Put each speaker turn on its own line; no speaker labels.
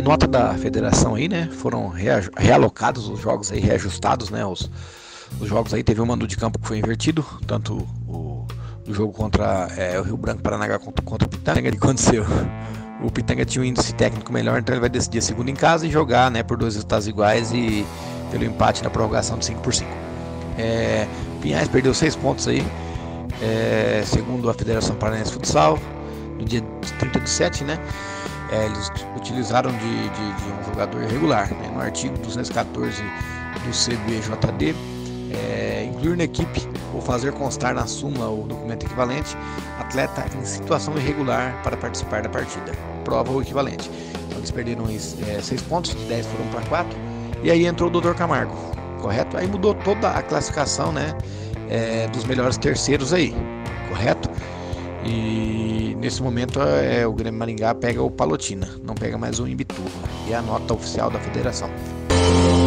nota da federação aí, né? Foram realocados os jogos aí, reajustados, né? Os jogos aí, teve um mando de campo que foi invertido, tanto o jogo contra o Rio Branco Paranaguá contra o Pitanga, que aconteceu. O Pitanga tinha um índice técnico melhor, então ele vai decidir a segunda em casa e jogar, né, por 2 resultados iguais e pelo empate na prorrogação de 5-5. Pinhais perdeu 6 pontos aí, segundo a Federação Paranaense de Futsal, no dia 30/7, né? Eles utilizaram de um jogador irregular, né, no artigo 214 do CBJD, incluir na equipe ou fazer constar na súmula ou documento equivalente atleta em situação irregular para participar da partida, prova ou equivalente. Então eles perderam 6 pontos, de 10 foram para 4, e aí entrou o Dr. Camargo, correto? Aí mudou toda a classificação, né, dos melhores terceiros aí, correto? E nesse momento o Grêmio Maringá pega o Palotina, não pega mais o Imbituba, e é a nota oficial da federação.